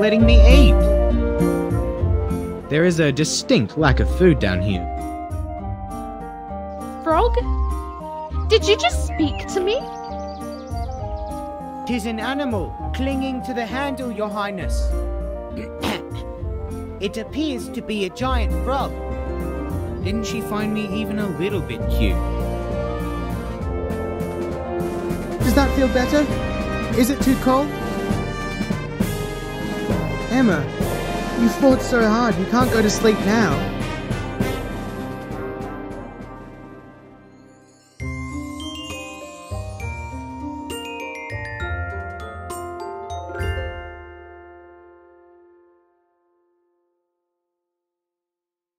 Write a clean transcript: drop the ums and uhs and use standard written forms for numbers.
letting me eat. There is a distinct lack of food down here. Frog? Did you just speak to me? 'Tis an animal clinging to the handle, Your Highness. It appears to be a giant frog. Didn't she find me even a little bit cute? Does that feel better? Is it too cold? Emma, you fought so hard, you can't go to sleep now.